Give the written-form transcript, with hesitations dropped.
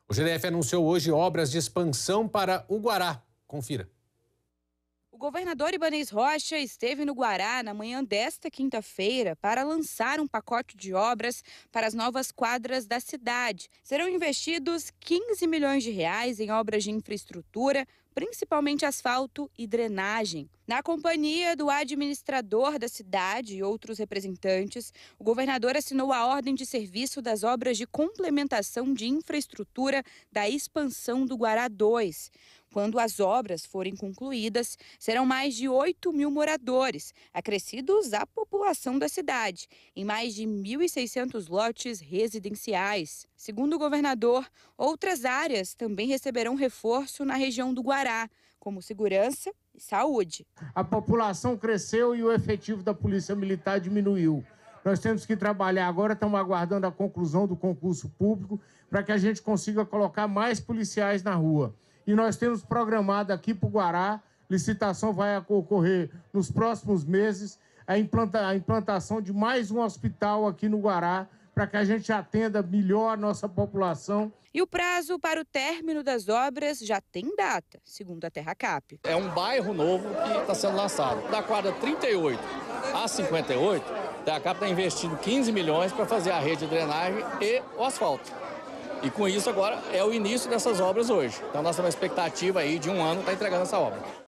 O GDF anunciou hoje obras de expansão para o Guará. Confira. O governador Ibanez Rocha esteve no Guará na manhã desta quinta-feira para lançar um pacote de obras para as novas quadras da cidade. Serão investidos 15 milhões de reais em obras de infraestrutura, principalmente asfalto e drenagem. Na companhia do administrador da cidade e outros representantes, o governador assinou a ordem de serviço das obras de complementação de infraestrutura da expansão do Guará 2. Quando as obras forem concluídas, serão mais de 8 mil moradores, acrescidos à população da cidade, em mais de 1.600 lotes residenciais. Segundo o governador, outras áreas também receberão reforço na região do Guará, como segurança e saúde. A população cresceu e o efetivo da Polícia Militar diminuiu. Nós temos que trabalhar agora, estamos aguardando a conclusão do concurso público para que a gente consiga colocar mais policiais na rua. E nós temos programado aqui para o Guará, licitação vai ocorrer nos próximos meses, a implantação de mais um hospital aqui no Guará, para que a gente atenda melhor a nossa população. E o prazo para o término das obras já tem data, segundo a Terracap. É um bairro novo que está sendo lançado. Da quadra 38 a 58, a Terracap está investindo 15 milhões para fazer a rede de drenagem e o asfalto. E com isso agora é o início dessas obras hoje. Então nós temos uma expectativa aí de um ano para entregando essa obra.